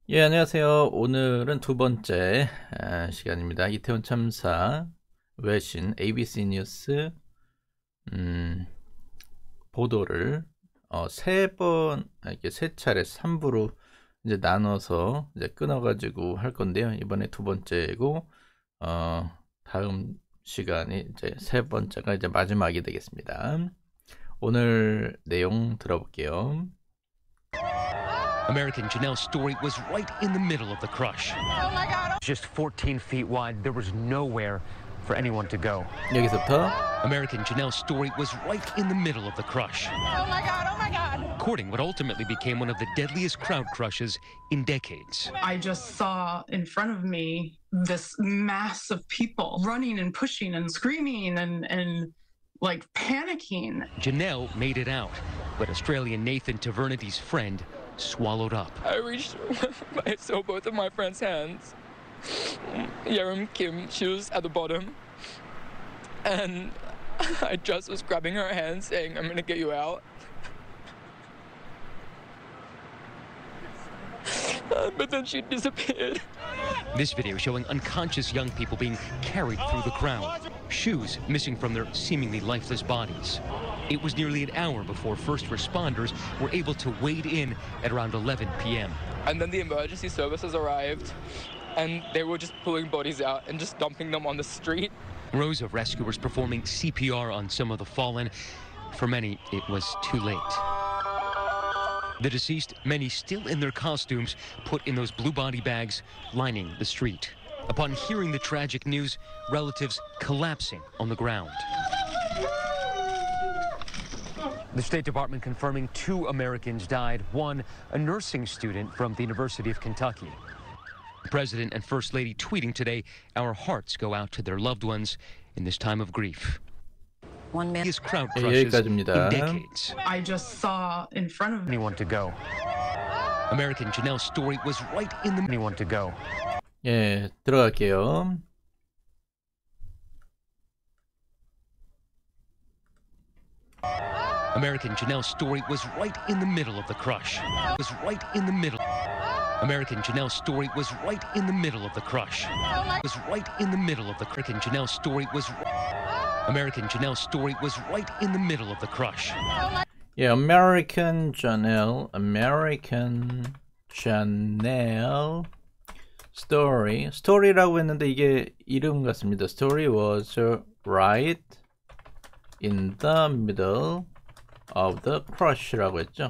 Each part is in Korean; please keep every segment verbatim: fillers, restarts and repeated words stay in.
예, 안녕하세요. 오늘은 두 번째 아, 시간입니다. 이태원 참사 외신 에이비씨 뉴스 음, 보도를 어, 세 번, 아, 이렇게 세 차례 삼 부로 이제 나눠서 이제 끊어가지고 할 건데요. 이번에 두 번째고 어, 다음 시간이 이제 세 번째가 이제 마지막이 되겠습니다. 오늘 내용 들어볼게요. American Janelle's story was right in the middle of the crush. Oh my God. Just fourteen feet wide, there was nowhere for anyone to go. 여기서부터 American Janelle's story was right in the middle of the crush, Oh my God. Oh my God. courting what ultimately became one of the deadliest crowd crushes in decades. I just saw in front of me this mass of people running and pushing and screaming and, and like panicking. Janelle made it out, but Australian Nathan Tavernity's friend swallowed up. I reached, I saw both of my friend's hands. Yerim Kim, she was at the bottom. And I just was grabbing her hand saying, I'm gonna get you out. Uh, but then she disappeared. This video showing unconscious young people being carried through the crowd, shoes missing from their seemingly lifeless bodies. It was nearly an hour before first responders were able to wade in at around eleven p m And then the emergency services arrived and they were just pulling bodies out and just dumping them on the street. Rows of rescuers performing C P R on some of the fallen. For many, it was too late. The deceased, many still in their costumes, put in those blue body bags lining the street. Upon hearing the tragic news, relatives collapsing on the ground. The State Department confirming two Americans died, one a nursing student from the University of Kentucky. The President and First Lady tweeting today, our hearts go out to their loved ones in this time of grief. One man. These crowd 예, crushes in 여기까지입니다. decades. I just saw in front of me Anyone to go. American Janelle's story was right in the Anyone to go. 예, 들어갈게요. American Janelle's story was right in the middle of the crush. Was right in the middle. American Janelle's story was right in the middle of the crush. Was right in the middle of the American Janelle's story was American Janelle's story was right in the middle of the crush. 예, American Janelle, American Janelle Story, Story라고 했는데 이게 이름 같습니다. Story was right in the middle of the crush라고 했죠.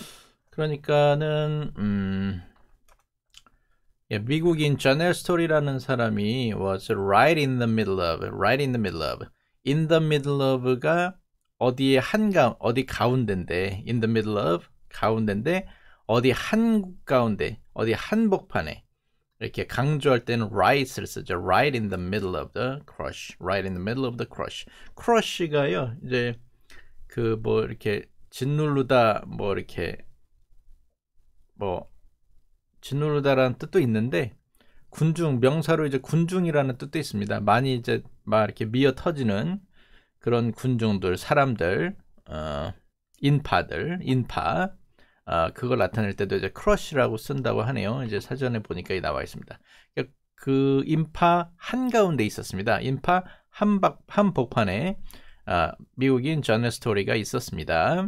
그러니까는 음, 예, 미국인 Janelle Story라는 사람이 was right in the middle of, right in the middle of, in the middle of가 어디에 한가 어디 가운데인데 in the middle of 가운데인데 어디 한 가운데 어디 한복판에 이렇게 강조할 때는 right을 쓰죠. right in the middle of the crush, right in the middle of the crush. crush가요 이제 그 뭐 이렇게 짓누르다 뭐 이렇게 뭐 짓누르다라는 뜻도 있는데 군중 명사로 이제 군중이라는 뜻도 있습니다. 많이 이제 막 이렇게 미어 터지는 그런 군중들, 사람들, 어, 인파들, 인파, 어, 그걸 나타낼 때도 이제 크러쉬라고 쓴다고 하네요. 이제 사전에 보니까 나와 있습니다. 그 인파 한가운데 있었습니다. 인파 한박, 한복판에 어, 미국인 저널 스토리가 있었습니다.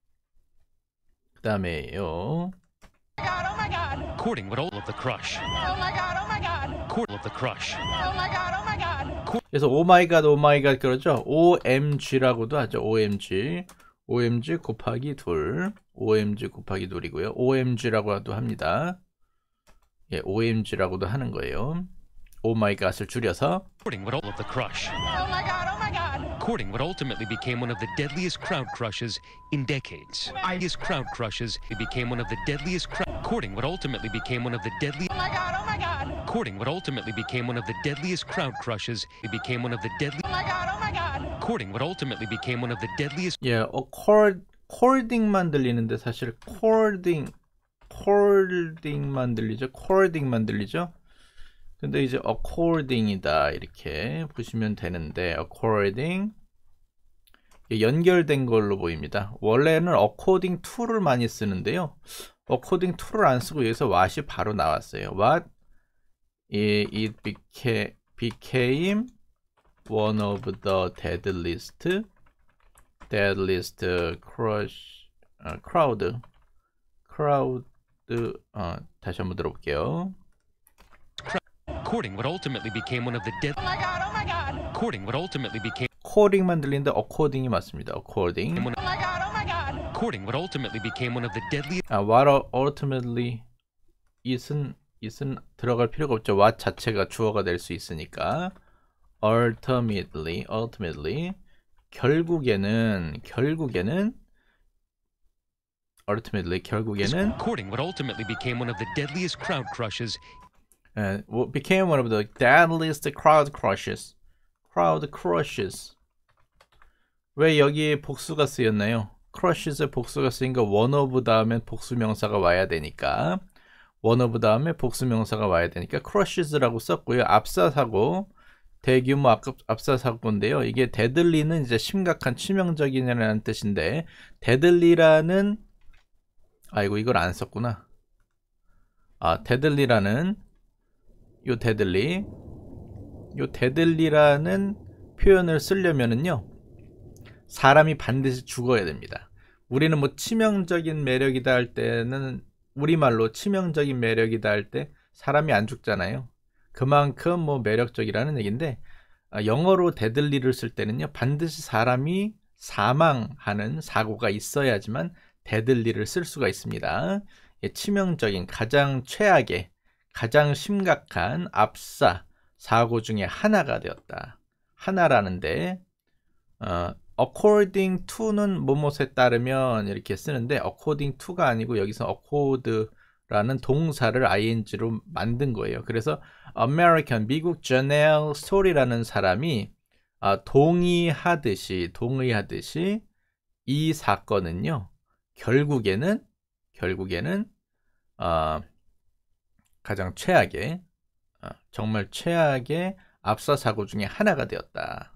그 다음에요. Oh my God. Courting what all of the crush. Oh my God. Oh my God. Court of the crush. Oh my God. Oh my God. 그래서 오마이갓 오마이갓 그러죠. 오엠지라고도 하죠. 오엠지. 오엠지 곱하기 둘. 오엠지 곱하기 둘이고요. 오엠지라고도 합니다. 예, 오엠지라고도 하는 거예요. 오마이갓을 줄여서 Courting what all of the crush. Oh my God. Oh my God. Courting what ultimately became one of the deadliest crowd crushes in decades. I- These crowd crushes, it became one of the deadliest crowd. Courting what ultimately became one of the deadly. Oh my God. Oh my God. Courting what ultimately became one of the deadliest crowd crushes, it became one of the deadly. Oh my God. Oh my God. Courting what ultimately became one of the deadliest. 예, 어, 콜, 콜딩만 들리는데 사실 콜딩 콜딩만 들리죠. 콜딩만 들리죠. 근데 이제 according이다 이렇게 보시면 되는데 according 연결된 걸로 보입니다. 원래는 according to를 많이 쓰는데요. according to를 안 쓰고 여기서 what이 바로 나왔어요. what it became, became one of the deadliest deadliest crush uh, crowd crowd 어, 다시 한번 들어볼게요. Courting what ultimately became one of the dead. Oh my god, oh my god. Courting what ultimately became. according만 들리는데 according이 맞습니다. according. Oh my god, oh my god. Courting what ultimately became one of the deadliest. 아, what ultimately it은 it은 들어갈 필요가 없죠. what 자체가 주어가 될 수 있으니까. ultimately ultimately 결국에는 결국에는 ultimately 결국에는 Courting what ultimately became one of the deadliest crowd crushes. uh, became one of the deadliest crowd crushes. crowd crushes. 왜 여기에 복수가 쓰였나요? crushes에 복수가 쓰니까 one of 다음에 복수 명사가 와야 되니까 one of 다음에 복수 명사가 와야 되니까 crushes라고 썼고요. 압사사고 대규모 압사사고인데요. 이게 deadly는 이제 심각한 치명적인이라는 뜻인데 deadly라는 아이고 이걸 안 썼구나. 아 deadly라는 요 deadly 요 deadly라는 표현을 쓰려면은요 사람이 반드시 죽어야 됩니다. 우리는 뭐 치명적인 매력이다 할 때는 우리말로 치명적인 매력이다 할 때 사람이 안 죽잖아요. 그만큼 뭐 매력적이라는 얘기인데 아, 영어로 deadly를 쓸 때는요 반드시 사람이 사망하는 사고가 있어야지만 deadly를 쓸 수가 있습니다. 예, 치명적인 가장 최악의 가장 심각한 압사 사고 중에 하나가 되었다. 하나라는데 어, according to는 뭐뭐에 따르면 이렇게 쓰는데 according to가 아니고 여기서 accord라는 동사를 ing로 만든 거예요. 그래서 American 미국 Janelle Story라는 사람이 아, 동의하듯이 동의하듯이 이 사건은요 결국에는 결국에는 어, 가장 최악의 어, 정말 최악의 압사 사고 중에 하나가 되었다.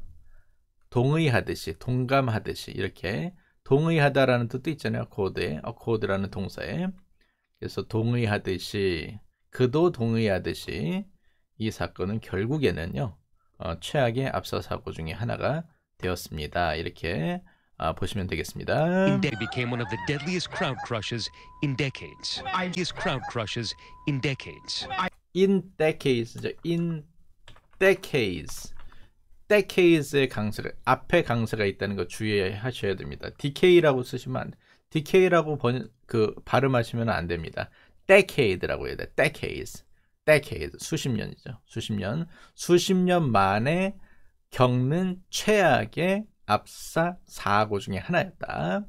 동의하듯이 동감하듯이 이렇게 동의하다라는 뜻도 있잖아요. accord, accord라는 동사에. 그래서 동의하듯이 그도 동의하듯이 이 사건은 결국에는요 어, 최악의 압사 사고 중에 하나가 되었습니다. 이렇게 아, 보시면 되겠습니다. It became one of the deadliest crowd crushes in decades. Deadliest crowd crushes in decades. In decades, in decades, decades의 강세가 앞에 강세가 있다는 거 주의하셔야 됩니다. decay라고 쓰시면 안, decay라고 번, 그 발음하시면 안 됩니다. decade라고 해야 돼. decades, decades 수십 년이죠. 수십 년, 수십 년 만에 겪는 최악의 압사 사고 중에 하나였다.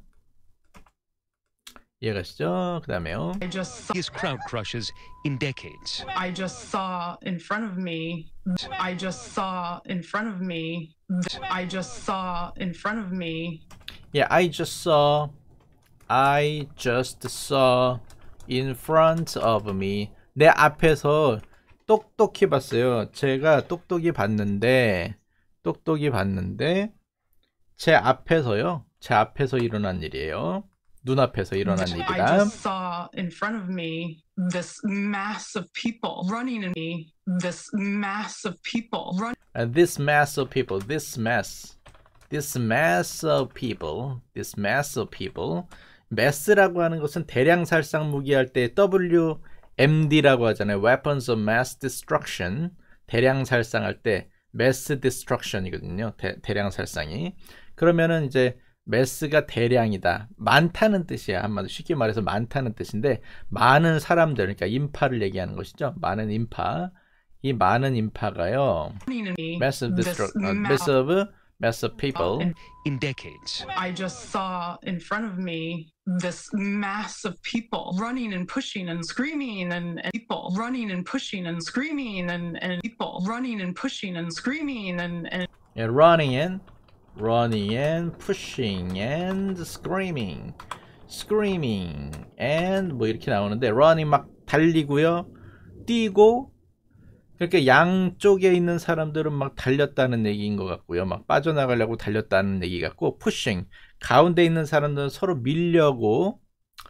이해가시죠? 그 다음에요. I just saw, Deadliest crowd crushes in decades. I just saw in front of me. I just saw in front of me. I just saw in front of me. Yeah, I just saw. I just saw in front of me. 내 앞에서 똑똑히 봤어요. 제가 똑똑히 봤는데, 똑똑히 봤는데, 제 앞에서요. 제 앞에서 일어난 일이에요. 눈앞에서 일어난 I 일이다. just saw in front of me this mass of people running in me. This mass of people running. And this mass of people, this mass, this mass of people, this mass of people. mass라고 하는 것은 대량 살상 무기할 때 W M D라고 하잖아요. Weapons of Mass Destruction. 대량 살상할 때 mass destruction이거든요. 대, 대량 살상이. 그러면은 이제 mass가 대량이다. 많다는 뜻이야. 한마디로 쉽게 말해서 많다는 뜻인데 많은 사람들, 그러니까 인파를 얘기하는 것이죠. 많은 인파. 이 많은 인파가요. mass of destruction, uh, mass of mass of people. In decades. I just saw in front of me this mass of people running and pushing and screaming and, and people running and pushing and screaming and, and people running and pushing and screaming and, and Yeah, running and running and pushing and screaming, screaming and 뭐 이렇게 나오는데 running 막 달리고요, 뛰고. 그러니까 양쪽에 있는 사람들은 막 달렸다는 얘기인 것 같고요. 막 빠져나가려고 달렸다는 얘기 같고 pushing 가운데 있는 사람들은 서로 밀려고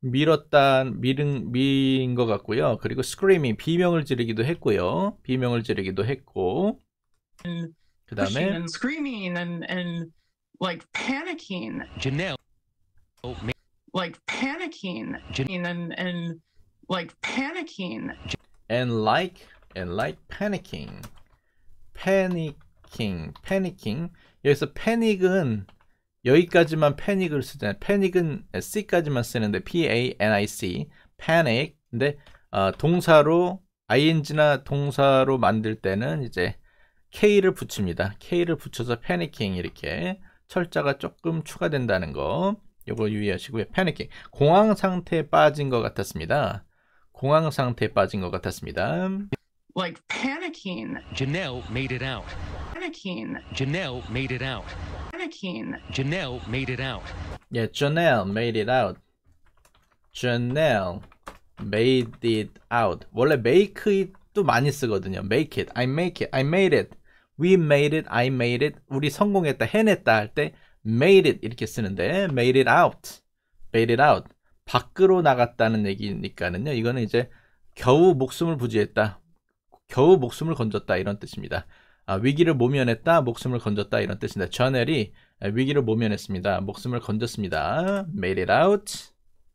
밀었다, 밀은, 밀인 것 같고요. 그리고 screaming, 비명을 지르기도 했고요. 비명을 지르기도 했고. 그 pushing 다음에 and screaming and and like panicking, Janelle like panicking, and and like panicking. and like, and like panicking. panicking, panicking. 여기서 panic은 여기까지만 패닉을 쓰잖아요. 패닉은 C까지만 쓰는데 P-A-N-I-C, panic. 근데 어, 동사로 ing나 동사로 만들 때는 이제 K를 붙입니다. K를 붙여서 panicking 이렇게 철자가 조금 추가된다는 거. 요거 유의하시고요. panicking. 공황 상태에 빠진 것 같았습니다. 공황 상태에 빠진 것 같았습니다. Like panicking, Janelle made it out. panicking, Janelle made it out. panicking. Janelle made it out. Yeah, Janelle made it out. Janelle made it out. 원래 make it도 많이 쓰거든요. make it, I make it, I made it, we made it, I made it. 우리 성공했다, 해냈다 할 때 made it 이렇게 쓰는데 made it out, made it out. 밖으로 나갔다는 얘기니까는요. 이거는 이제 겨우 목숨을 부지했다, 겨우 목숨을 건졌다 이런 뜻입니다. 아, 위기를 모면했다, 목숨을 건졌다 이런 뜻입니다. 저넬이 위기를 모면했습니다. 목숨을 건졌습니다. made it out.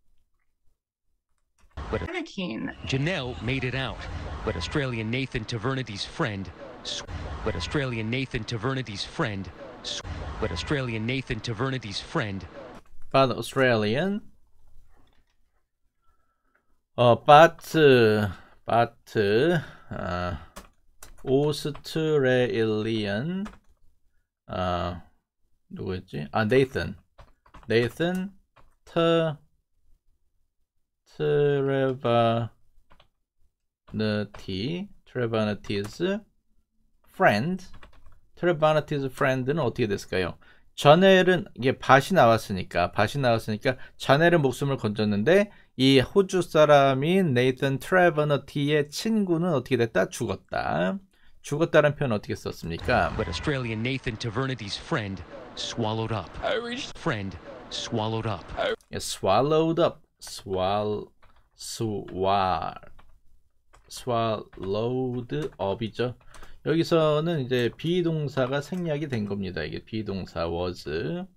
Panicking. Janelle made it out. But Australian Nathan Tavernity's friend. But Australian Nathan Tavernity's friend. But Australian Nathan Tavernity's friend. But Australian. 어, but, but, 어, 오스트레일리언, 아, 누구였지? 아, 네이슨. 네이슨, 트, 트레바너티, 트레바너티's friend. 트레바너티's friend는 어떻게 됐을까요? 자넬은, 이게 밭이 나왔으니까, 밭이 나왔으니까, 자넬은 목숨을 건졌는데, 이 호주 사람인 네이슨 트레바너티의 친구는 어떻게 됐다? 죽었다. 죽었다는 표현 어떻게 썼습니까? But Australian Nathan Tavernity's friend swallowed up. I reached Friend swallowed up. Yeah, swallowed up. swall, swall, swallowed up이죠. 여기서는 이제 비동사가 생략이 된 겁니다. 이게 비동사 was.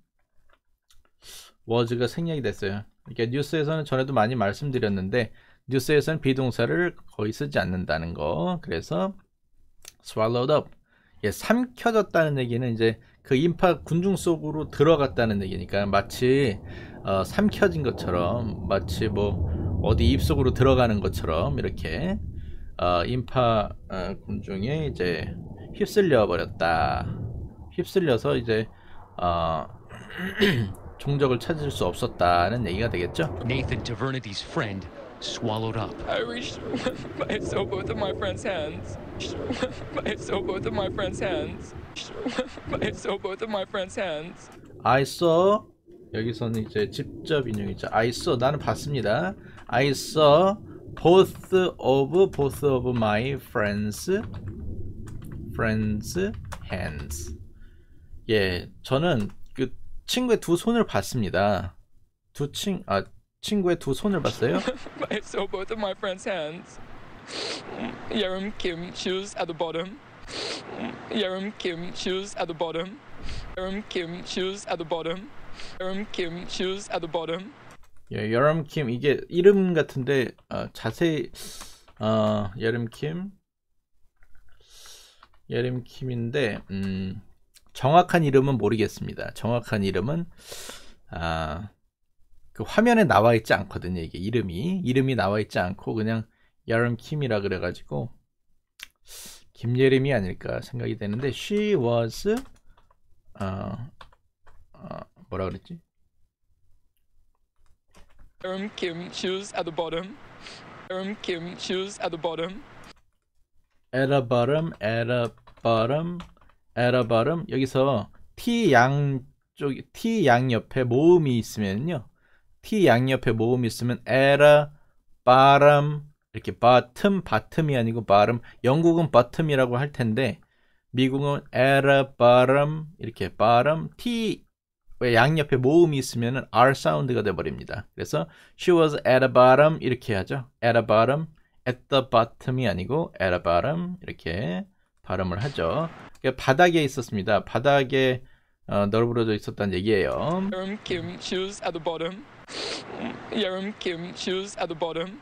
was가 생략이 됐어요. 그러니까 뉴스에서는 전에도 많이 말씀드렸는데 뉴스에서는 비동사를 거의 쓰지 않는다는 거. 그래서 swallowed up. 예, 삼켜졌다는 얘기는 이제 그 인파 군중 속으로 들어갔다는 얘기니까 마치 어, 삼켜진 것처럼, 마치 뭐 어디 입속으로 들어가는 것처럼 이렇게 어, 인파 어, 군중에 이제 휩쓸려 버렸다. 휩쓸려서 이제 어, 종적을 찾을 수 없었다는 얘기가 되겠죠. Nathan Tavernity's friend swallowed up. I reached I saw both of my friend's hands. I saw both of my friend's hands. I saw both of my friend's hands. I saw, 여기서는 이제 직접 인용이죠. I saw, 나는 봤습니다. I saw both of both of my friends friends hands. 예, 저는 그 친구의 두 손을 봤습니다. 두 친, 아, 친구의 두 손을 봤어요. I saw both of my friend's hands. Yerim Kim, shoes at the bottom. Yerim Kim, shoes at the bottom. Yerim Kim, shoes at the bottom. Yerim Kim, shoes at the bottom. 예, 여름킴, 이게 이름 같은데 어, 자세히 어, 여름킴 여름킴인데 음, 정확한 이름은 모르겠습니다. 정확한 이름은 아, 그 화면에 나와 있지 않거든요. 이게 이름이 이름이 나와 있지 않고 그냥 여름킴이라 그래가지고 김예림이 아닐까 생각이 되는데 she was 어, 어, 뭐라 그랬지? Yerim Kim, shoes at the bottom. Yerim Kim, shoes at the bottom. at a bottom, at a bottom, at a bottom. 여기서 T 양쪽, T 양 옆에 모음이 있으면요. T 양 옆에 모음이 있으면 at a bottom, 이렇게 bottom, bottom이 아니고 bottom. 영국은 bottom이라고 할 텐데 미국은 at a bottom, 이렇게 bottom, T 왜 양옆에 모음이 있으면은 R 사운드가 돼버립니다. 그래서 she was at the bottom 이렇게 하죠. at the bottom, at the bottom이 아니고 at the bottom 이렇게 발음을 하죠. 그러니까 바닥에 있었습니다. 바닥에 어, 널브러져 있었다는 얘기예요. Yerim Kim, she was at the bottom. Yerim Kim, she was at the bottom.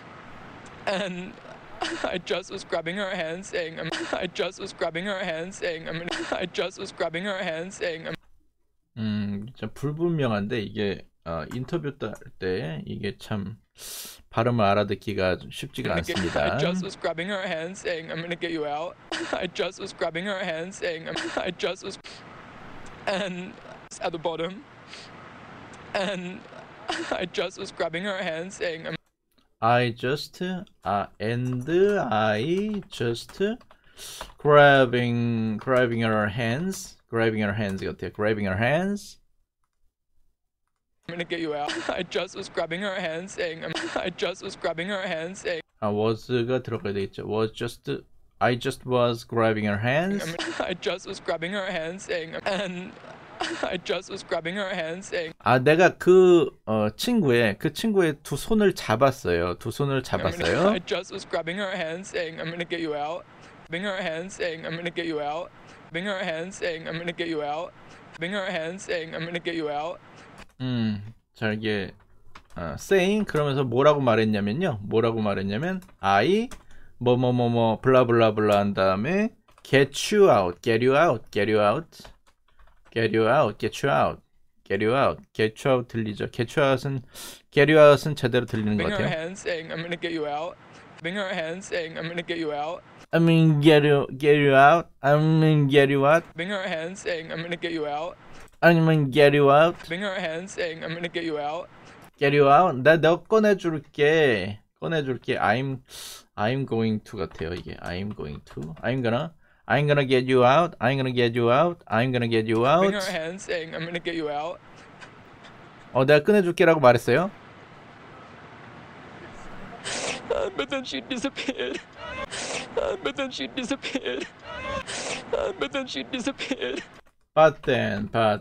And I just was grabbing her hand saying, I just was grabbing her hand saying, I just was grabbing her hand saying. 음, 좀 불분명한데 이게 어, 인터뷰 때 이게 참 발음을 알아듣기가 쉽지가 않습니다. I just was grabbing her hand saying, I'm gonna get you out. I just was grabbing her hand saying, I just was, and at the bottom, and I just was grabbing her hand saying, I just, uh, and I just grabbing, grabbing her hands, grabbing her hands 같아요. Grabbing her hands. I'm gonna get you out. I just was grabbing her hand saying, I just was grabbing her hand saying. 아, was가 들어가야 되겠죠. Was just, I just was grabbing her hands. I just was grabbing her hand saying, and I just was grabbing her hand saying. 아, 내가 그 어, 친구의 그 친구의 두 손을 잡았어요. 두 손을 잡았어요. I just was grabbing her hand saying, I'm gonna get you out. Grabbing her hand saying, I'm gonna get you out. Grabbing her hand saying, I'm gonna get you out. Grabbing her hand saying, I'm gonna get you out. 음, 자 이게 어, saying 그러면서 뭐라고 말했냐면요. 뭐라고 말했냐면 I 뭐 뭐 뭐 뭐 블라블라블라 한 다음에 get you out, get you out, get you out, get you out, get you out, get you out, get you out 들리죠? get you out은 get you out은 제대로 들리는 것 Grabbing her 같아요. hand saying, I'm gonna get you out. Grabbing her hand saying, I'm gonna get you out. I'm gonna get you, get you out. I'm gonna get you out. Grabbing her hand saying, I'm gonna get you out. I'm gonna get you out. Grabbing her hand saying, I'm gonna get you out. Get you out. 나 너 꺼내줄게. 꺼내줄게. I'm I'm going to 같아요 이게. I'm going to. I'm gonna I'm gonna get you out. I'm gonna get you out. I'm gonna get you out. Grabbing her hand saying, I'm gonna get you out. 어, 내가 꺼내줄게라고 말했어요. Uh, but then she disappeared. Uh, but then she disappeared. Uh, but then she disappeared. But then, but,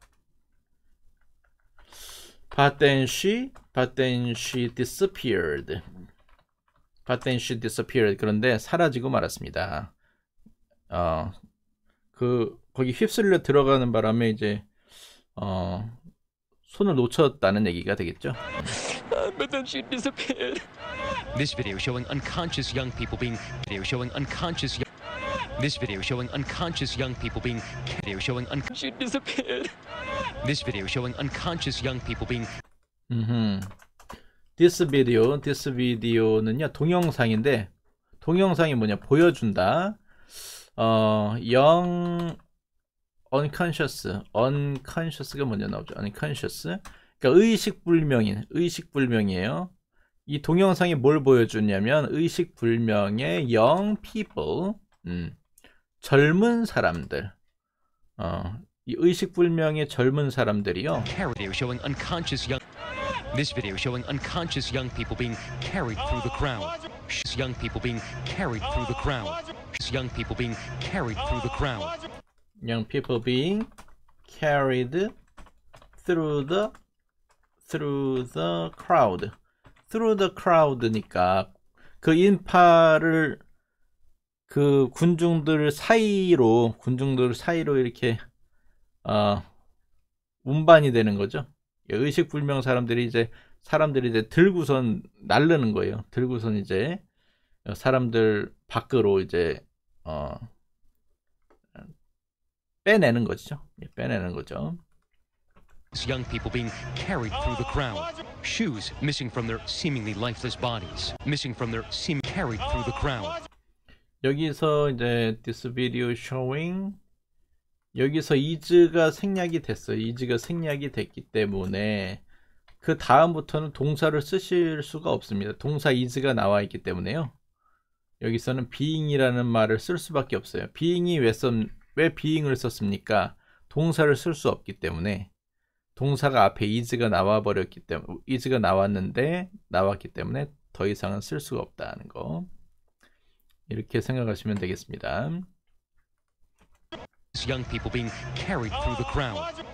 but then she, but then she disappeared. But then she disappeared. 그런데 사라지고 말았습니다. 어, 그 거기 휩쓸려 들어가는 바람에 이제 어, 손을 놓쳤다는 얘기가 되겠죠. Uh, but then she disappeared. This video showing unconscious young people being video showing unconscious young This video showing unconscious young people being video showing un She disappeared. This video showing unconscious young people being 음. This video, this video는요 동영상인데 동영상이 뭐냐 보여준다. 어, 영 unconscious, unconscious가 먼저 나오죠. unconscious. 그러니까 의식불명인, 의식불명이에요. 이 동영상이 뭘 보여주냐면 의식불명의 young people, 음, 젊은 사람들, 어, 이 의식불명의 젊은 사람들이요. video showing unconscious young This video showing unconscious young people being carried through the crowd. Young people being carried through the crowd. Young people being carried through the crowd. Young people being carried through the through the crowd. through the crowd니까 그 인파를 그 군중들 사이로 군중들 사이로 이렇게 어, 운반이 되는 거죠. 의식불명 사람들이 이제 사람들이 이제 들고선 날르는 거예요. 들고선 이제 사람들 밖으로 이제 어, 빼내는 거죠. 빼내는 거죠. Young people being carried through the crowd. Shoes missing from their seemingly lifeless bodies. Missing from their seem carried through the crowd. 여기서 이제 this video showing 여기서 is가 생략이 됐어요. is가 생략이 됐기 때문에 그 다음부터는 동사를 쓰실 수가 없습니다. 동사 is가 나와 있기 때문에요. 여기서는 being이라는 말을 쓸 수밖에 없어요. being이 왜, 썼, 왜 being을 썼습니까? 동사를 쓸 수 없기 때문에 동사가 앞에 is가 나와 버렸기 때문에 is가 나왔는데 나왔기 때문에 더 이상은 쓸 수가 없다는 거. 이렇게 생각하시면 되겠습니다. Young people being carried through the crowd.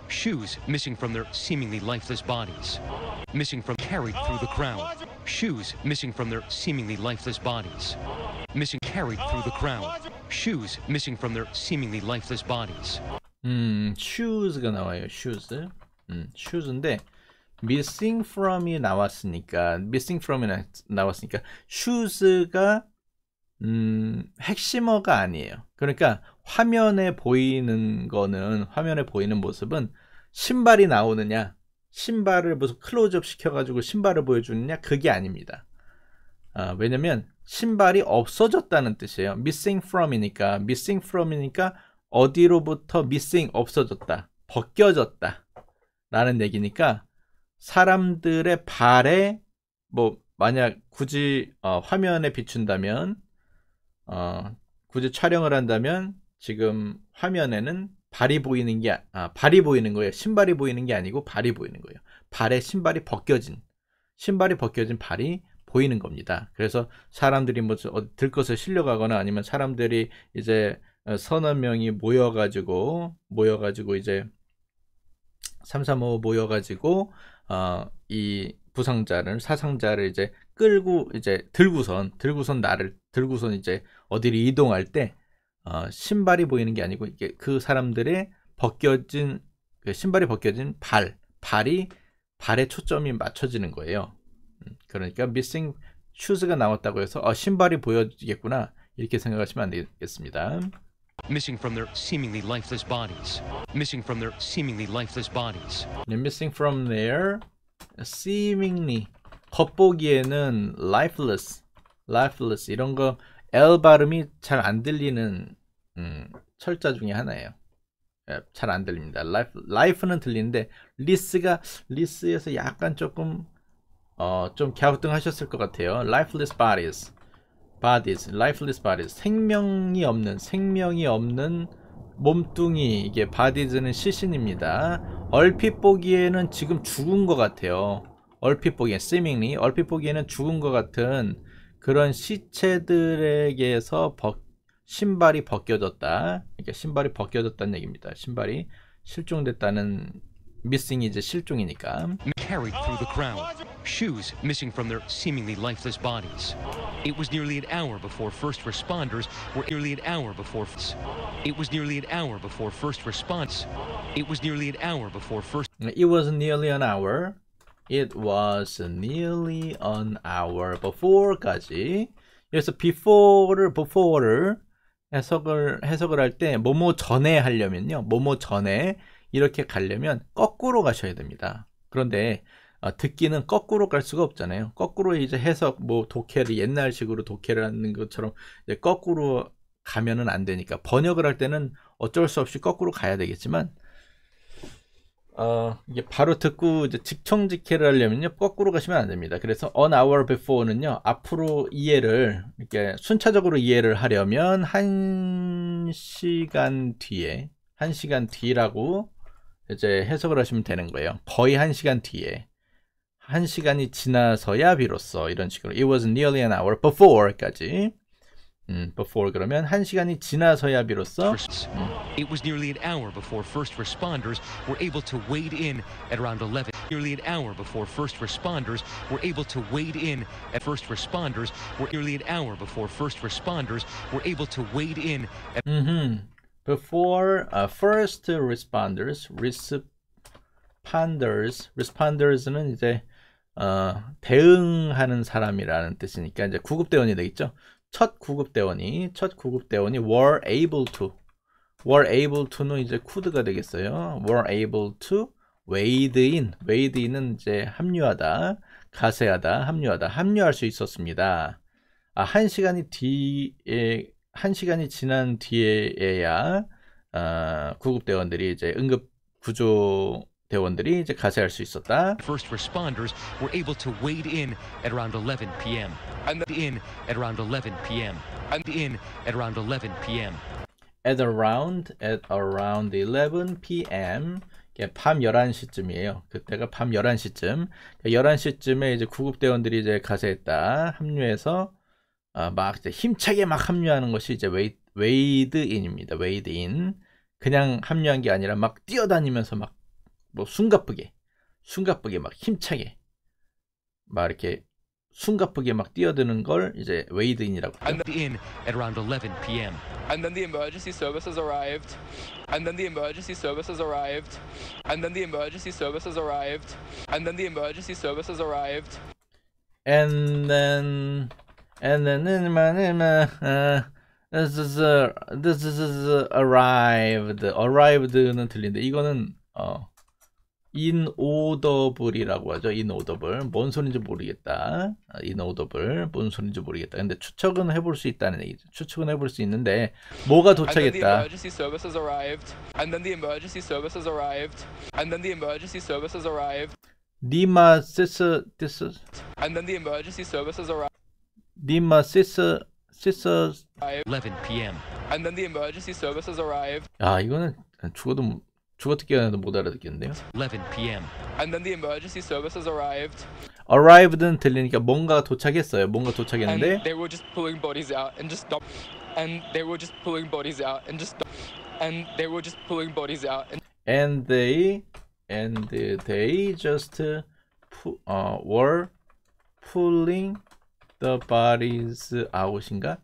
shoes missing from their seemingly lifeless bodies. Missing from carried through the crowd. Shoes missing from their seemingly lifeless bodies. Missing carried through the crowd. Shoes missing from their seemingly lifeless bodies. 음, shoes가 나와요. shoes. 음, shoes인데 missing from이 나왔으니까 missing from이 나, 나왔으니까 shoes가 음, 핵심어가 아니에요. 그러니까 화면에 보이는 거는 화면에 보이는 모습은 신발이 나오느냐, 신발을 무슨 클로즈업 시켜가지고 신발을 보여주느냐, 그게 아닙니다. 아, 왜냐면 신발이 없어졌다는 뜻이에요. missing from이니까 missing from이니까 어디로부터 missing 없어졌다, 벗겨졌다 라는 얘기니까 사람들의 발에 뭐 만약 굳이 어, 화면에 비춘다면 어, 굳이 촬영을 한다면 지금 화면에는 발이 보이는 게 아, 발이 보이는 거예요. 신발이 보이는 게 아니고 발이 보이는 거예요. 발에 신발이 벗겨진 신발이 벗겨진 발이 보이는 겁니다. 그래서 사람들이 뭐 들것을 실려가거나 아니면 사람들이 이제 서너 명이 모여가지고 모여가지고 이제 삼삼오오 모여가지고 어, 이 부상자를 사상자를 이제 끌고 이제 들고선 들고선 나를 들고선 이제 어디를 이동할 때 어, 신발이 보이는 게 아니고 이게 그 사람들의 벗겨진 그 신발이 벗겨진 발 발이 발에 초점이 맞춰지는 거예요. 그러니까 missing shoes가 나왔다고 해서 어, 신발이 보여지겠구나 이렇게 생각하시면 안 되겠습니다. Missing from their seemingly lifeless bodies. Missing from their seemingly lifeless bodies. missing from their seemingly 겉보기에는 lifeless, lifeless 이런 거 L 발음이 잘 안 들리는 음, 철자 중에 하나예요. 잘 안 들립니다. life, life는 들리는데 less가 less에서 약간 조금 어, 좀 갸우뚱하셨을 것 같아요. lifeless bodies, bodies, lifeless bodies 생명이 없는 생명이 없는 몸뚱이 이게 bodies는 시신입니다. 얼핏 보기에는 지금 죽은 것 같아요. 얼핏 보기엔 seemingly 얼핏 보기에는 죽은 것 같은 그런 시체들에게서 벗, 신발이 벗겨졌다. 그러니까 신발이 벗겨졌다는 얘기입니다. 신발이 실종됐다는 missing이 이제 실종이니까. Carried through the crowd. Shoes missing from their seemingly lifeless bodies. It was nearly an hour before first responders were nearly an hour before. It was nearly an hour before first response. It was nearly an hour before first. It was nearly an hour. It was nearly an hour before까지. 그래서 before를 before를 해석을 해석을 할 때 뭐뭐 전에 하려면요, 뭐뭐 전에 이렇게 가려면 거꾸로 가셔야 됩니다. 그런데 어, 듣기는 거꾸로 갈 수가 없잖아요. 거꾸로 이제 해석 뭐 독해를 옛날식으로 독해를 하는 것처럼 이제 거꾸로 가면은 안 되니까 번역을 할 때는 어쩔 수 없이 거꾸로 가야 되겠지만. 어, 이게 바로 듣고 이제 직청직해를 하려면요, 거꾸로 가시면 안 됩니다. 그래서 an hour before는요, 앞으로 이해를, 이렇게 순차적으로 이해를 하려면 한 시간 뒤에, 한 시간 뒤라고 이제 해석을 하시면 되는 거예요. 거의 한 시간 뒤에. 한 시간이 지나서야 비로소 이런 식으로. It was nearly an hour before까지. 음, before 그러면 한 시간이 지나서야 비로소. 음. It was nearly an hour before first responders were able to wade in at around eleven. Nearly an hour before first responders were able to wade in at first responders were nearly an hour before first responders were able to wade in at mm-hmm. before uh, first responders responders responders는 이제 어, 대응하는 사람이라는 뜻이니까 이제 구급대원이 되겠죠. 첫 구급대원이 첫 구급대원이 were able to were able to는 이제 could가 되겠어요. were able to wade in wade in은 이제 합류하다, 가세하다, 합류하다, 합류할 수 있었습니다. 아, 한 시간이 뒤에 한 시간이 지난 뒤에야 어, 구급대원들이 이제 응급 구조 대원들이 이제 가세할 수 있었다. First responders were able to wade in at around eleven p m And in at around eleven p m And in at around eleven p m At around at around eleven p m 밤 열한 시쯤이에요. 그때가 밤 열한 시쯤. 열한 시쯤에 이제 구급대원들이 이제 가세했다. 합류해서 어, 막 이제 힘차게 막 합류하는 것이 이제 웨이드 인입니다. 웨이드 인. 그냥 합류한 게 아니라 막 뛰어다니면서 막 뭐 숨가쁘게 숨가쁘게 막 힘차게 막 이렇게 숨가쁘게 막 뛰어드는 걸 이제 웨이드인이라고 하죠. And in at around eleven p m And then the emergency services arrived. And then the emergency services arrived. And then the emergency services arrived. And then the emergency services arrived. And then and then uh, this is uh, this is arrived. arrived는 들리는데 이거는 어 inaudible이라고 하죠. inaudible. 뭔 소리인지 모르겠다. inaudible. 뭔 소리인지 모르겠다. 근데 추측은 해볼 수 있다는 얘기죠. 추측은 해볼 수 있는데 뭐가 And then the 도착했다. emergency services arrived. And then the emergency services arrived. And then the emergency services arrived. 니마 시스 디스 And then the emergency services arrived. 니마 시스 시스 eleven p m And then the emergency services arrived. 아 이거는 죽어도 죽어도 깨어나도 못 알아듣겠는데요. eleven p m And then the emergency services arrived. arrived는 들리니까 뭔가 도착했어요. 뭔가 And 도착했는데 they were just pulling bodies out and just stop. And they were just pulling bodies out and just stop. And they were just pulling bodies out and and they and they just pu, uh, were pulling the bodies out인가?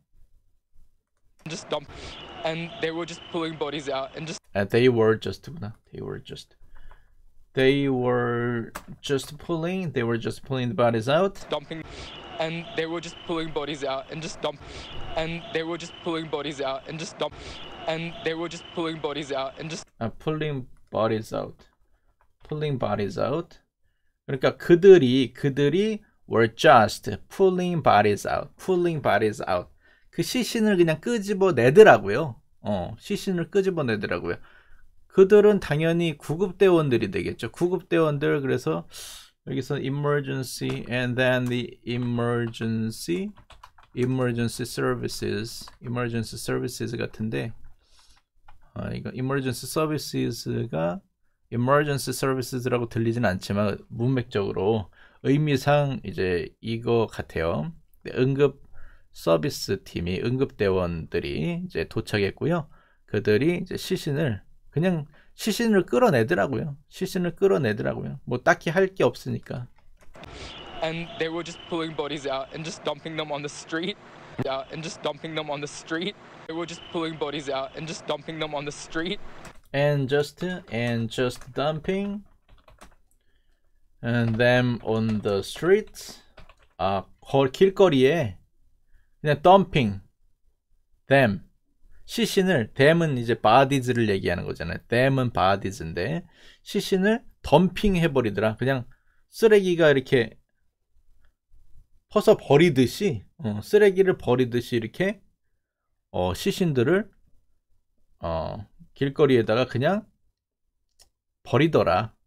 just dump. And they were just pulling bodies out and just Uh, they were just구나. They were just. They were just pulling. They were just pulling the bodies out. dumping. And they were just pulling bodies out and just dump. And they were just pulling bodies out and just dump. And they were just pulling bodies out and just Uh, pulling bodies out. Pulling bodies out. 그러니까 그들이 그들이 were just pulling bodies out. Pulling bodies out. 그 시신을 그냥 끄집어 내더라고요. 어, 시신을 끄집어 내더라고요. 그들은 당연히 구급대원들이 되겠죠. 구급대원들. 그래서 여기서 emergency and then the emergency emergency services emergency services 같은데 아, 이거 emergency services가 emergency services라고 들리진 않지만 문맥적으로 의미상 이제 이거 같아요. 응급 서비스 팀이 응급대원들이 이제 도착했고요. 그들이 이제 시신을 그냥 시신을 끌어내더라고요. 시신을 끌어내더라고요. 뭐 딱히 할 게 없으니까. and they were just pulling bodies out and just dumping them on the street. Out and just dumping them on the street. They were just pulling bodies out and just dumping them on the street. And just and just dumping and them on the streets. 아, 거, 길거리에 그냥 dumping them 시신을 them은 이제 bodies를 얘기하는 거잖아요. them은 bodies인데 시신을 덤핑 해버리더라. 그냥 쓰레기가 이렇게 퍼서 버리듯이 어, 쓰레기를 버리듯이 이렇게 어, 시신들을 어, 길거리에다가 그냥 버리더라.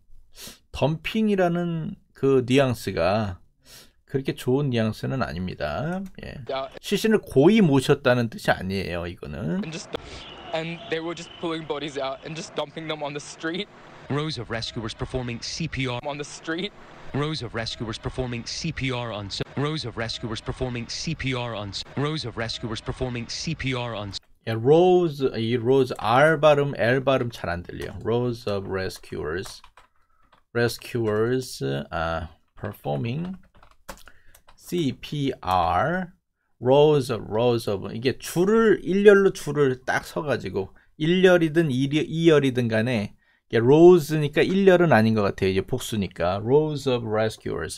덤핑이라는 그 뉘앙스가 그렇게 좋은 뉘앙스는 아닙니다. 예. 시신을 고이 모셨다는 뜻이 아니에요. 이거는. And just and they were just pulling bodies out and just dumping them on the street. Rows of rescuers performing C P R on the street. Rows of rescuers performing C P R on some. Rows of rescuers performing C P R on some. Rows of rescuers performing C P R on some. 야, rows 이 rows R 발음 L 발음 잘 안 들려요. Rows of rescuers, rescuers uh, performing C P R. Rows of rows of 이게 줄을 일렬로 줄을 딱 서가지고 일렬이든 이열이든 간에 rows니까 일렬은 아닌 것 같아요. 이제 복수니까 rows of rescuers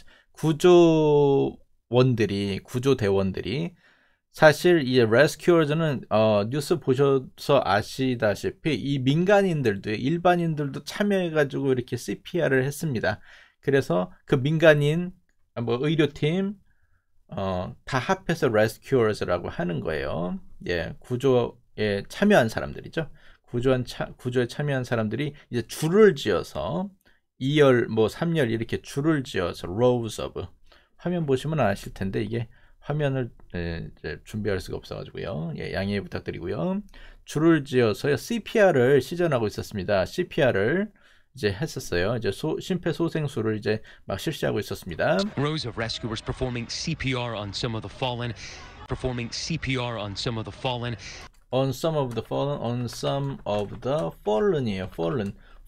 구조원들이 구조대원들이 사실 이 rescuers는 어, 뉴스 보셔서 아시다시피 이 민간인들도 일반인들도 참여해가지고 이렇게 씨피알을 했습니다. 그래서 그 민간인 뭐 의료팀 어, 다 합해서 rescuers라고 하는 거예요. 예, 구조에 참여한 사람들이죠. 구조한 차, 구조에 참여한 사람들이 이제 줄을 지어서 이열 뭐 삼열 이렇게 줄을 지어서 rows of 화면 보시면 아실 텐데 이게 화면을 예, 이제 준비할 수가 없어가지고요. 예, 양해 부탁드리고요. 줄을 지어서요 씨피알을 시전하고 있었습니다. 씨피알을 이제 했었어요. 이제 소, 심폐소생술을 이제 막 실시하고 있었습니다. Rows of rescuers performing C P R on some of the fallen. Performing C P R on some of the fallen. On some of the fallen, on some of the fallen이에요. fallen.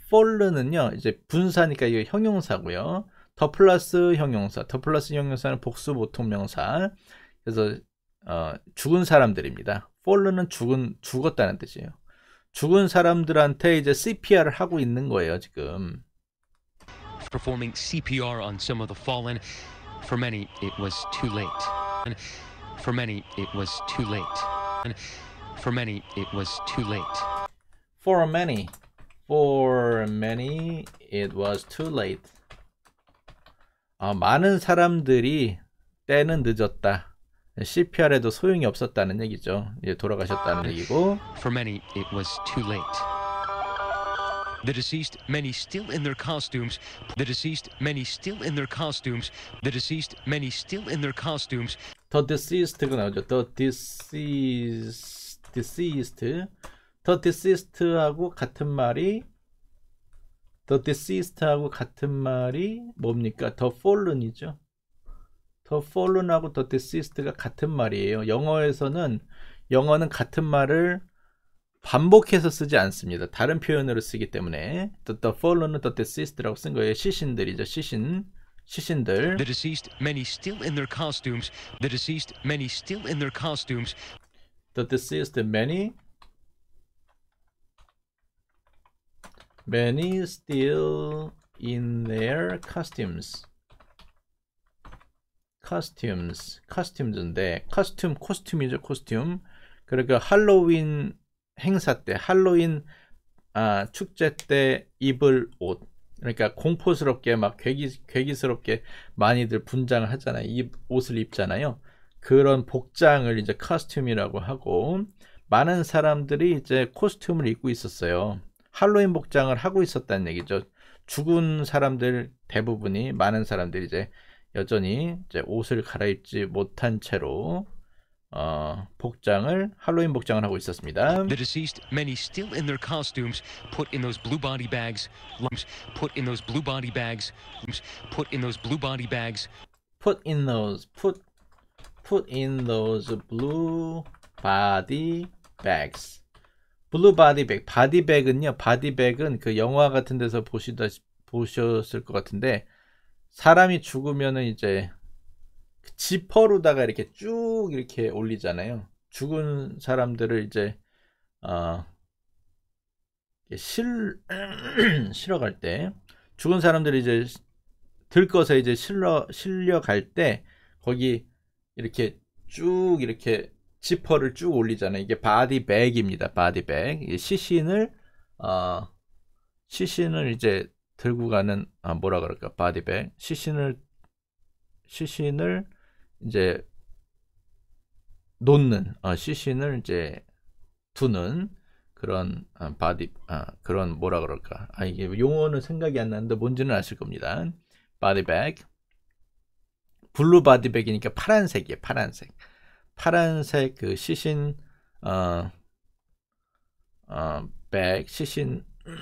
fall는요 이제 분사니까 이게 형용사고요. 더 플러스 형용사, 더 플러스 형용사는 복수 보통명사. 그래서 어, 죽은 사람들입니다. fall는 죽은 죽었다는 뜻이에요. 죽은 사람들한테 이제 씨피알을 하고 있는 거예요 지금. Performing C P R on some of the fallen. For many, it was too late. For many, it was too late. For many, it was too late. For many, for many, it was too late. 어, 많은 사람들이 때는 늦었다. 씨피알에도 소용이 없었다는 얘기죠. 이제 돌아가셨다는 얘기고. For many, it was too late. The deceased, many still in their costumes. The deceased, many still in their costumes. The deceased, many still in their costumes. The deceased가 나오죠. The deceased, deceased. The deceased하고 같은 말이 The deceased하고 같은 말이 뭡니까? The fallen이죠. The fallen하고 The deceased가 같은 말이에요. 영어에서는 영어는 같은 말을 반복해서 쓰지 않습니다. 다른 표현으로 쓰기 때문에 The, the fallen은 The deceased라고 쓴 거예요. 시신들이죠. 시신. 시신들. The deceased, many still in their costumes. The deceased, many still in their costumes. The deceased, many many still in their costumes. costumes, costumes인데 costume, 코스튬이죠. 코스튬. 그러니까 할로윈 행사 때, 할로윈 아, 축제 때 입을 옷. 그러니까 공포스럽게 막 괴기, 괴기스럽게 많이들 분장을 하잖아요. 이 옷을 입잖아요. 그런 복장을 이제 커스튬이라고 하고, 많은 사람들이 이제 코스튬을 입고 있었어요. 할로윈 복장을 하고 있었다는 얘기죠. 죽은 사람들 대부분이, 많은 사람들이 이제 여전히 이제 옷을 갈아입지 못한 채로 어, 복장을, 할로윈 복장을 하고 있었습니다. The deceased, many still in their costumes, put in those blue body bags, put in those blue body bags, put in those blue body bags, put in those, put, put in those blue body bags. blue body bag, body bag은요, body bag은 그 영화 같은 데서 보시다, 보셨을 것 같은데, 사람이 죽으면은 이제 지퍼로다가 이렇게 쭉 이렇게 올리잖아요. 죽은 사람들을 이제 어 실 실어 갈 때, 죽은 사람들이 이제 들꺼서 이제 실러 실려 갈 때 거기 이렇게 쭉 이렇게 지퍼를 쭉 올리잖아요. 이게 바디백입니다. 바디백. 시신을 어 시신을 이제 들고 가는 아 뭐라 그럴까? 바디백. 시신을 시신을 이제 놓는 어, 시신을 이제 두는 그런 아, 바디 아 그런 뭐라 그럴까? 아 이게 용어는 생각이 안 나는데 뭔지는 아실 겁니다. 바디백. 블루 바디백이니까 파란색이에요. 파란색. 파란색 그 시신 어, 어, 백 시신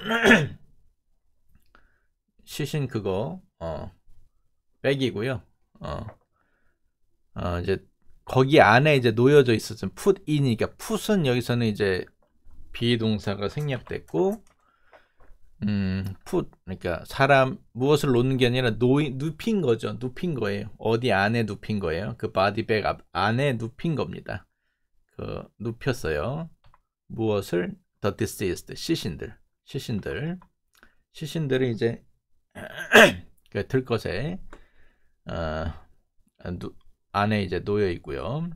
시신 그거 어, 백이고요. 어, 어 이제 거기 안에 이제 놓여져 있었던 put in이니까 put은 여기서는 이제 비동사가 생략됐고, 음, put 그러니까 사람 무엇을 놓는 게 아니라 놓이, 눕힌 거죠. 눕힌 거예요. 어디 안에 눕힌 거예요. 그 바디백 안에 눕힌 겁니다. 그 눕혔어요. 무엇을? The deceased 시신들 시신들 시신들을 이제 그 들것에 어, 누, 안에 이제 놓여 있고요.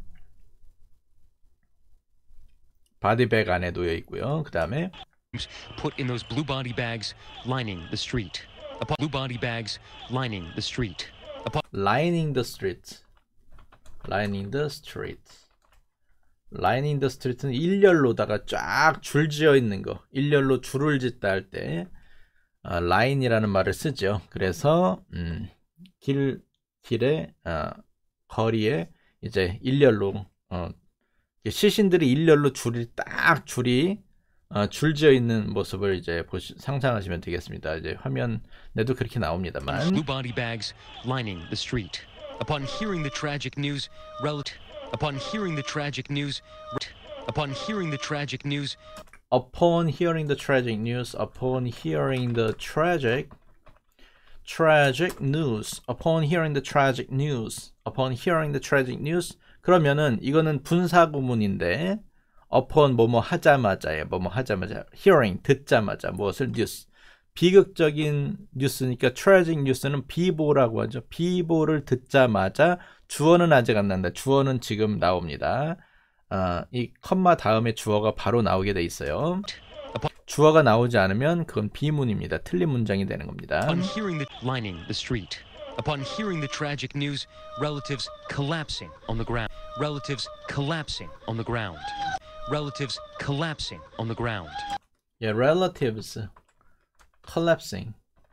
바디백 안에 놓여 있고요. 그 다음에 put in those blue body bags lining the street. Upon blue body bags lining the street. Upon lining the street. lining the street. lining the street는 일렬로다가 쫙 줄지어 있는 거. 일렬로 줄을 짓다 할 때 어, line이라는 말을 쓰죠. 그래서 음, 길 길에 어, 거리에 이제 일렬로 어, 시신들이 일렬로 줄이 딱 줄이 어, 줄지어 있는 모습을 이제 보시, 상상하시면 되겠습니다. 이제 화면에도 그렇게 나옵니다만. blue body bags lining the street. Upon hearing the tragic news, relative upon hearing the tragic news, upon hearing the tragic news, upon hearing the tragic news, upon hearing the tragic tragic news, upon hearing the tragic news, upon hearing the tragic news. 그러면은 이거는 분사 구문인데 upon 뭐뭐 하자마자에 뭐뭐 하자마자 hearing 듣자마자 무엇을 news 비극적인 뉴스니까 tragic 뉴스는 비보라고 하죠. 비보를 듣자마자 주어는 아직 안 난다. 주어는 지금 나옵니다. 아, 이 컴마 다음에 주어가 바로 나오게 돼 있어요. 주어가 나오지 않으면 그건 비문입니다. 틀린 문장이 되는 겁니다. On hearing the lining the street, upon hearing the tragic news, relatives collapsing on the ground, relatives collapsing on the ground, relatives collapsing on the ground. Yeah, relatives collapsing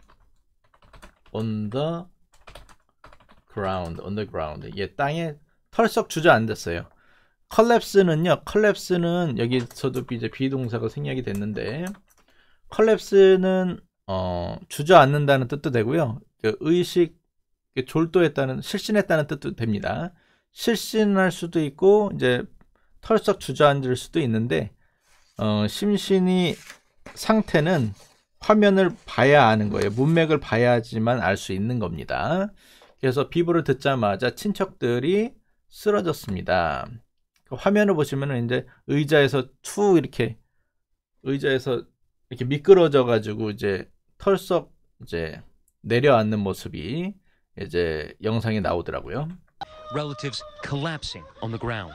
on the ground, on the ground. 예, 땅에 털썩 주저앉았어요. collapse는요, collapse는 여기서도 이제 비동사가 생략이 됐는데, collapse는 어, 주저앉는다는 뜻도 되고요. 그 의식 졸도했다는, 실신했다는 뜻도 됩니다. 실신할 수도 있고 이제 털썩 주저앉을 수도 있는데, 어, 심신이 상태는 화면을 봐야 아는 거예요. 문맥을 봐야지만 알 수 있는 겁니다. 그래서 비보를 듣자마자 친척들이 쓰러졌습니다. 화면을 보시면은 이제 의자에서 투 이렇게 의자에서 이렇게 미끄러져 가지고 이제 털썩 이제 내려앉는 모습이 이제 영상에 나오더라고요. Relatives collapsing on the ground.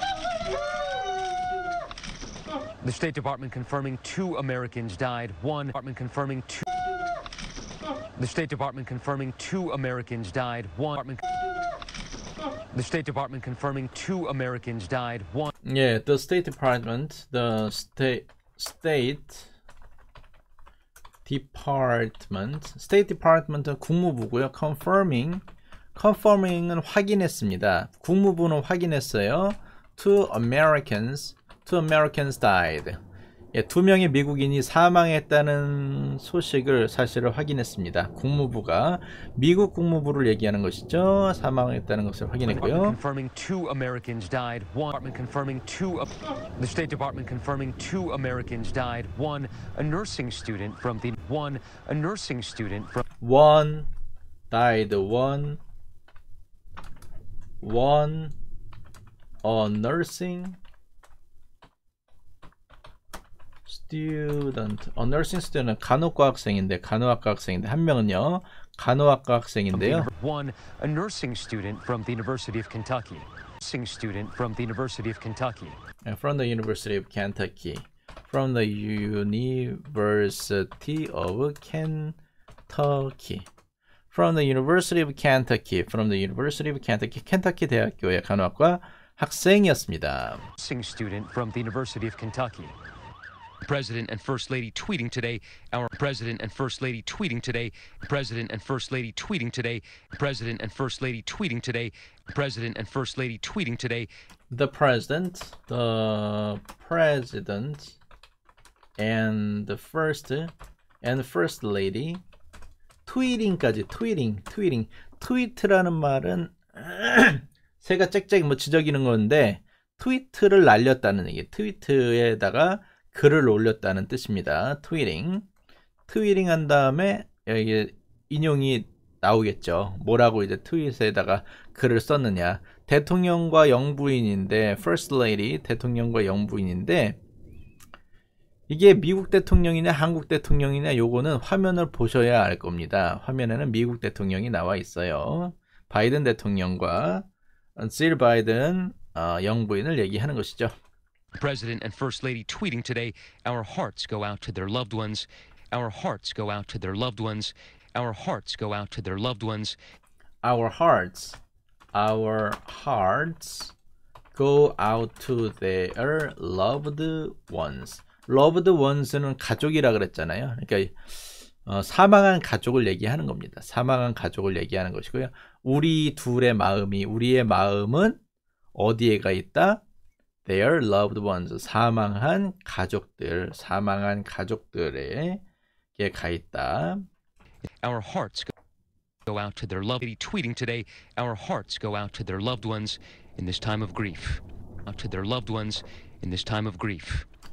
The State Department confirming two Americans died. One department confirming two. The State Department confirming two Americans died. One department. The State Department confirming two Americans died. One. Yeah, the State Department, the state state department, State Department은 국무부고요. Confirming, confirming은 확인했습니다. 국무부는 확인했어요. Two Americans, two Americans died. 예, 두 명의 미국인이 사망했다는 소식을 사실을 확인했습니다. 국무부가 미국 국무부를 얘기하는 것이죠. 사망했다는 것을 확인했고요. Confirming two Americans died. One department confirming two. The State Department confirming two Americans died. One a nursing student from the one a nursing student from One died. One one a nursing student, a nursing student은 간호과 학생인데 간호학과 학생인데 한 명은요 간호학과 학생인데요. One a nursing student from the University of Kentucky. Nursing student from the University of Kentucky. From the University of Kentucky. From the University of Kentucky. From the University of Kentucky. From the University of Kentucky. 켄터키 대학교의 간호학과 학생이었습니다. Nursing student from the University of Kentucky. President and First Lady tweeting today. Our President and First Lady tweeting today. President and First Lady tweeting today. President and First Lady tweeting today. President and First Lady tweeting today. The President, the President, and the First and the First Lady. 트위팅까지 트위팅, 트위팅. 트위트라는 말은 새가 짹짹 뭐 지저귀는 건데 트위트를 날렸다는 얘기. 트위트에다가 글을 올렸다는 뜻입니다. 트위팅. 트위팅 한 다음에 여기 인용이 나오겠죠. 뭐라고 이제 트윗에다가 글을 썼느냐. 대통령과 영부인인데 First Lady 대통령과 영부인인데 이게 미국 대통령이냐 한국 대통령이냐 요거는 화면을 보셔야 알 겁니다. 화면에는 미국 대통령이 나와 있어요. 바이든 대통령과 질 바이든 어, 영부인을 얘기하는 것이죠. President and First Lady tweeting today, our hearts go out to their loved ones. Our hearts go out to their loved ones. Our hearts go out to their loved ones. Our hearts, our hearts go out to their loved ones. Loved ones는 가족이라 그랬잖아요. 그러니까 어, 사망한 가족을 얘기하는 겁니다. 사망한 가족을 얘기하는 것이고요. 우리 둘의 마음이, 우리의 마음은 어디에가 있다? Their loved ones, 사망한 가족들, 사망한 가족들에게 가 있다. Our hearts go out to their loved ones. Tweeting today, our hearts go out to their loved ones in this time of grief. Out to their loved ones in this time of grief.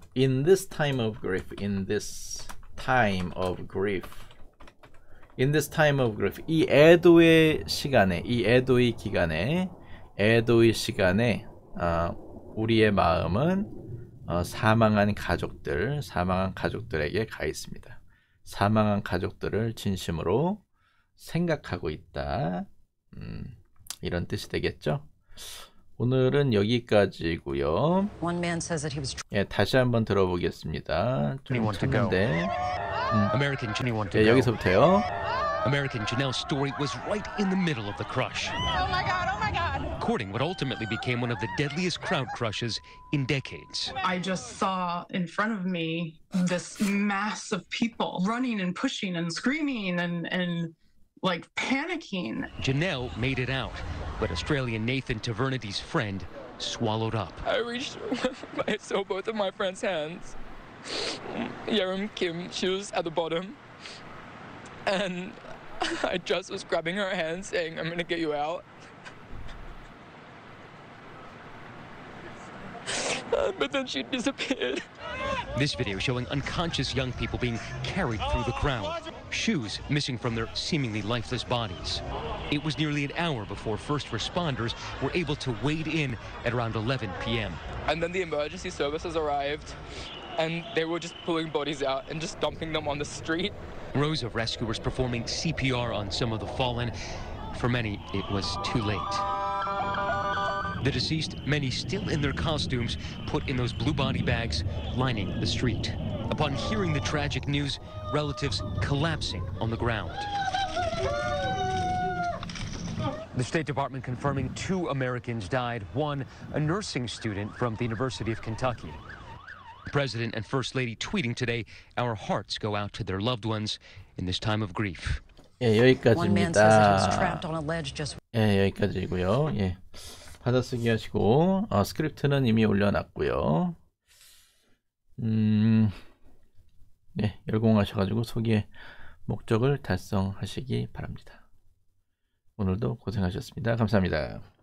In this time of grief. In this time of grief. In this time of grief. 이 애도의 시간에, 이 애도의 기간에, 애도의 시간에 어, 우리의 마음은 어, 사망한 가족들, 사망한 가족들에게 가 있습니다. 사망한 가족들을 진심으로 생각하고 있다. 음, 이런 뜻이 되겠죠? 오늘은 여기까지고요. One man says that he was 예, 다시 한번 들어보겠습니다. 좀 찾는데. 음, American Janelle 예, 여기서부터요. American Janelle's story was right in the middle of the crush, Oh my God, oh my God. courting what ultimately became one of the deadliest crowd crushes in decades. I just saw in front of me this mass of people running and pushing and screaming and, and like panicking. Janelle made it out, but Australian Nathan Tavernity's friend swallowed up. I reached, I saw both of my friends' hands. Yerim Kim, she was at the bottom. And I just was grabbing her hand saying, I'm gonna get you out. Uh, but then she disappeared. This video showing unconscious young people being carried through the crowd, shoes missing from their seemingly lifeless bodies. It was nearly an hour before first responders were able to wade in at around eleven p m And then the emergency services arrived, and they were just pulling bodies out and just dumping them on the street. Rows of rescuers performing C P R on some of the fallen. For many, it was too late. The deceased, many still in their costumes, put in those blue body bags lining the street. Upon hearing the tragic news, relatives collapsing on the ground. The State Department confirming two Americans died, one a nursing student from the University of Kentucky. The President and First Lady tweeting today, our hearts go out to their loved ones in this time of grief. 예, One man says that he was 여기까지입니다. trapped on a ledge just 예, 여기까지고요. 예. 받아쓰기 하시고 어, 스크립트는 이미 올려놨고요. 음, 네, 열공하셔가지고 소기의 목적을 달성하시기 바랍니다. 오늘도 고생하셨습니다. 감사합니다.